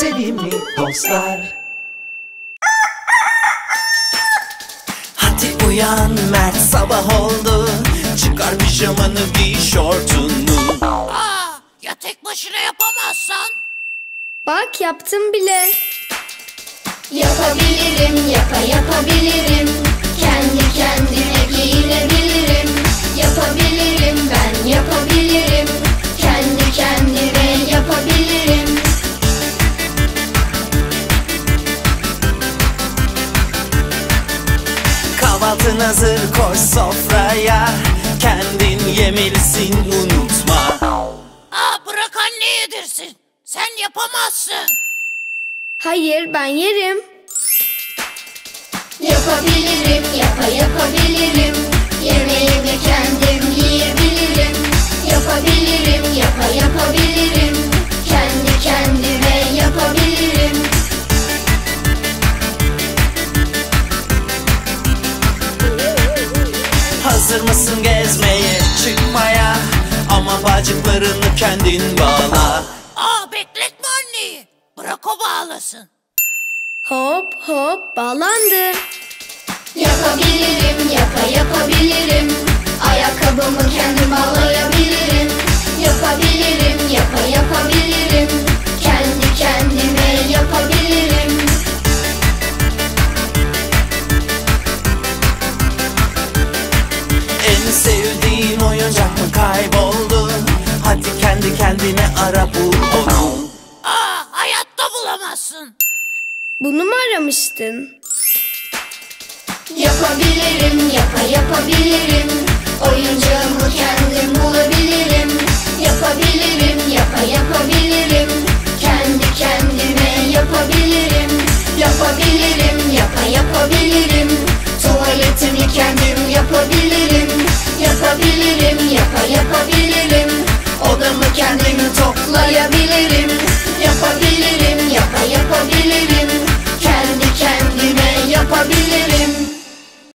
sevimli dostlar. Hadi uyan Mert, sabah oldu. Çıkar pijamanı, giy şortunu. Ya tek başına yapamazsan? Bak yaptım bile. Yapabilirim, yapabilirim. Kendi kendime giyinebilirim. Yapabilirim, ben yapabilirim. Kendi kendime yapabilirim. Kahvaltın hazır, koş sofraya. Kendin yemelisin, unutma. Bırak anne yedirsin. Sen yapamazsın. Hayır, ben yerim. Yapabilirim, yapabilirim. Yemeğimi kendim yiyebilirim. Yapabilirim, yapabilirim. Kendi kendime yapabilirim. Hazır mısın gezmeye, çıkmaya? Ama bacaklarını kendin bağla. Bekletme anneyi. Bırak o bağlasın. Hop hop bağlandı. Yapabilirim, yapabilirim. Ayakkabımı kendim bağlayabilirim. Yapabilirim, yapabilirim. Kendi kendime yapabilirim. En sevdiğin oyuncak mı kayboldu? Hadi kendi kendine ara, bul onu. Hayatta bulamazsın. Bunu mu aramıştın? Yapabilirim, yapabilirim. Oyuncağımı kendim bulabilirim. Yapabilirim, yapabilirim. Kendi kendime yapabilirim. Yapabilirim, yapabilirim. Tuvaletimi kendim